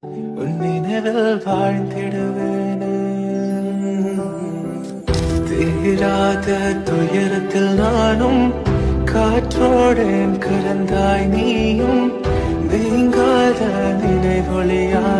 உன் நினைவில் வாழ்ந்திடுவேனே. தீராத துயரத்தில் நானும் காற்றோடேன் கலந்தாய் நீயும் நீங்காத நினைவொளியா